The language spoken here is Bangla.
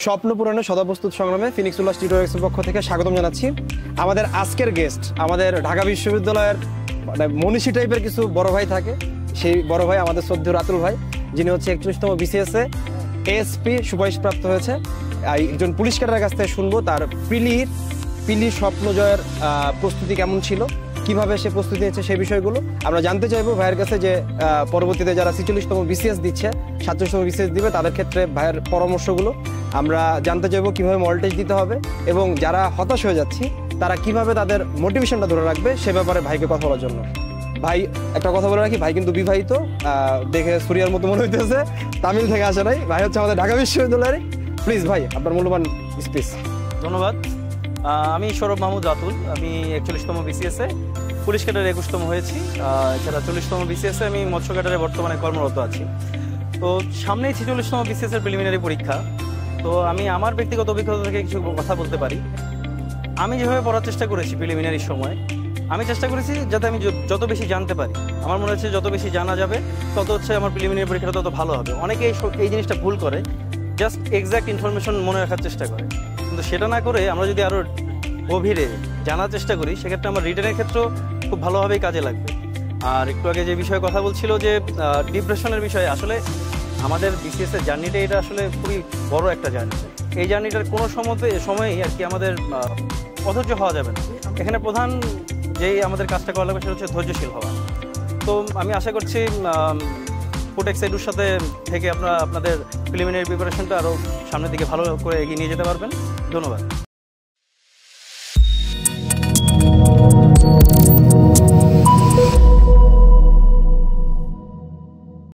স্বপ্ন পূরণের সদাপ্রস্তুত সংগ্রামে ফিনিক্স উল্লাস টিউটোরিয়ালসের পক্ষ থেকে স্বাগতম জানাচ্ছি। আমাদের আজকের গেস্ট আমাদের ঢাকা বিশ্ববিদ্যালয়ের মানে মনীষী টাইপের কিছু বড় ভাই থাকে। সেই বড় ভাই আমাদের শ্রদ্ধেয় রাতুল ভাই, যিনি হচ্ছে 41তম বিসিএস এ এএসপি সুপারিশপ্রাপ্ত হয়েছে। একজন পুলিশ ক্যাডারের কাছ থেকে শুনবো তার পিলি স্বপ্ন জয়ের প্রস্তুতি কেমন ছিল, কিভাবে সে প্রস্তুতি নিয়েছে সেই বিষয়গুলো আমরা জানতে চাইবো ভাইয়ের কাছে। যে পরবর্তীতে যারা 46তম বিসিএস দিচ্ছে, 47তম বিসিএস দিবে, তাদের ক্ষেত্রে ভাইয়ের পরামর্শগুলো আমরা জানতে চাইবো। কিভাবে মডেল টেস্ট দিতে হবে এবং যারা হতাশ হয়ে যাচ্ছি তারা কিভাবে তাদের মোটিভেশনটা ধরে রাখবে সে ব্যাপারে ভাইকে কথা বলার জন্য। ভাই একটা কথা বলে রাখি, ভাই কিন্তু বিবাহিত, দেখে সুরিয়ার মতো মনে হইতেছে, তামিল থেকে আসে নাই। ভাই হচ্ছে আমাদের ঢাকা বিশ্ববিদ্যালয়ের। প্লিজ ভাই আপনার মূল্যবান স্পিচ। ধন্যবাদ। আমি সৌরভ মাহমুদ রাতুল। আমি 41তম বিসিএসে পুলিশ ক্যাডারে 21তম হয়েছি। এছাড়া 40তম বিসিএসে আমি মৎস্য ক্যাডারে বর্তমানে কর্মরত আছি। তো সামনেই 46তম বিসিএসের প্রিলিমিনারি পরীক্ষা। তো আমি আমার ব্যক্তিগত অভিজ্ঞতা থেকে কিছু কথা বলতে পারি। আমি যেভাবে পড়ার চেষ্টা করেছি প্রিলিমিনারির সময়, আমি চেষ্টা করেছি যাতে আমি যত বেশি জানতে পারি। আমার মনে হচ্ছে যত বেশি জানা যাবে তত হচ্ছে আমার প্রিলিমিনারি পরীক্ষাটা তত ভালো হবে। অনেকে এই জিনিসটা ভুল করে, জাস্ট এক্সাক্ট ইনফরমেশন মনে রাখার চেষ্টা করে, কিন্তু সেটা না করে আমরা যদি আরও গভীরে জানার চেষ্টা করি সেক্ষেত্রে আমার রিটেনের ক্ষেত্রেও খুব ভালোভাবেই কাজে লাগবে। আর একটু আগে যে বিষয়ে কথা বলছিল যে ডিপ্রেশনের বিষয়ে, আসলে আমাদের বিসিএসের জার্নিটা এটা আসলে খুবই বড় একটা জার্নি। এই জার্নিটার কোনো সময়ই আর কি আমাদের অধৈর্য হওয়া যাবে না। এখানে প্রধান যেই আমাদের কাজটা করা লাগবে সেটা হচ্ছে ধৈর্যশীল হওয়া। তো আমি আশা করছি ফুটেক্স এডুর সাথে থেকে আপনারা আপনাদের প্রিলিমিনারি প্রিপারেশনটা আরও সামনের দিকে ভালো করে এগিয়ে নিয়ে যেতে পারবেন। ধন্যবাদ।